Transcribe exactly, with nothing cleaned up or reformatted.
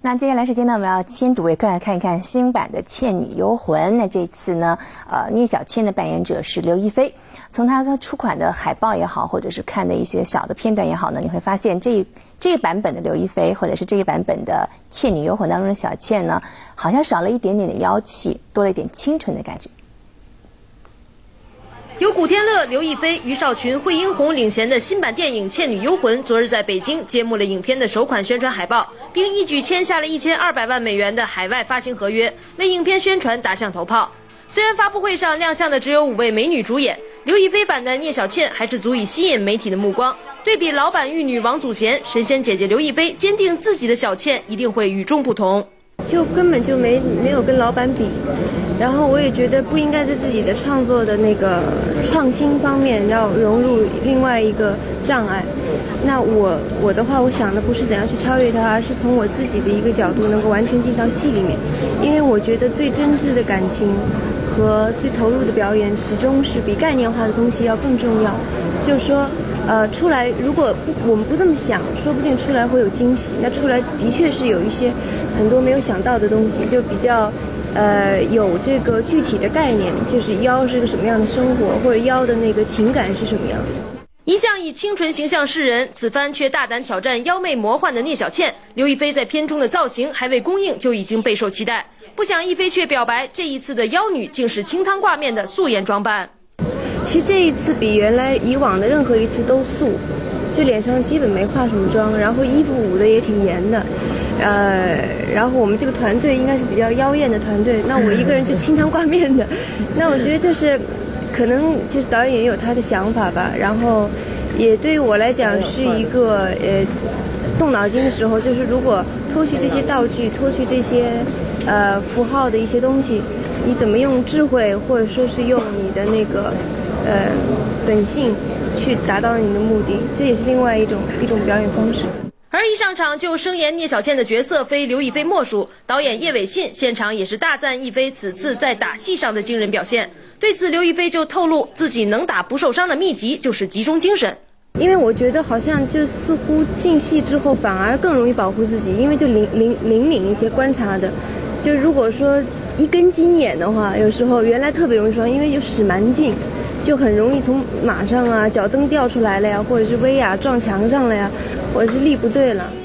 那接下来时间呢，我们要先读为各位看一看新版的《倩女幽魂》。那这次呢，呃，聂小倩的扮演者是刘亦菲。从她出款的海报也好，或者是看的一些小的片段也好呢，你会发现这一这一版本的刘亦菲，或者是这一版本的《倩女幽魂》当中的小倩呢，好像少了一点点的妖气，多了一点清纯的感觉。 由古天乐、刘亦菲、于少群、惠英红领衔的新版电影《倩女幽魂》昨日在北京揭幕了影片的首款宣传海报，并一举签下了一千二百万美元的海外发行合约，为影片宣传打响头炮。虽然发布会上亮相的只有五位美女主演，刘亦菲版的聂小倩还是足以吸引媒体的目光。对比老版玉女王祖贤，神仙姐姐刘亦菲坚定自己的小倩一定会与众不同， 就根本就没没有跟老版比。 然后我也觉得不应该在自己的创作的那个创新方面要融入另外一个障碍。那我我的话，我想的不是怎样去超越它，而是从我自己的一个角度能够完全进到戏里面。因为我觉得最真挚的感情和最投入的表演，始终是比概念化的东西要更重要。就是说，呃，出来如果不我们不这么想，说不定出来会有惊喜。那出来的确是有一些很多没有想到的东西，就比较。 呃，有这个具体的概念，就是妖是个什么样的生活，或者妖的那个情感是什么样的。 一向以清纯形象示人，此番却大胆挑战妖媚魔幻的聂小倩。刘亦菲在片中的造型还未公映就已经备受期待，不想亦菲却表白，这一次的妖女竟是清汤挂面的素颜装扮。 其实这一次比原来以往的任何一次都素，就脸上基本没化什么妆，然后衣服捂得也挺严的。 呃，然后我们这个团队应该是比较妖艳的团队，那我一个人就清汤挂面的，那我觉得就是，可能就是导演也有他的想法吧，然后，也对于我来讲是一个呃，动脑筋的时候，就是如果脱去这些道具，脱去这些呃符号的一些东西，你怎么用智慧或者说是用你的那个呃本性去达到你的目的，这也是另外一种一种表演方式。 而一上场就声言聂小倩的角色非刘亦菲莫属，导演叶伟信现场也是大赞亦菲此次在打戏上的惊人表现。对此，刘亦菲就透露自己能打不受伤的秘籍就是集中精神。 因为我觉得好像就似乎进戏之后反而更容易保护自己，因为就灵灵灵敏一些观察的。就如果说一根筋眼的话，有时候原来特别容易说，因为有使蛮劲。 就很容易从马上啊，脚蹬掉出来了呀，或者是威亚撞墙上了呀，或者是力不对了。